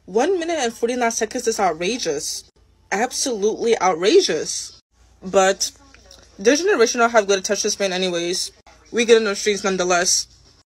1 minute and 49 seconds is outrageous. Absolutely outrageous. But their generation don't have good attention span anyways. We get in the streets nonetheless.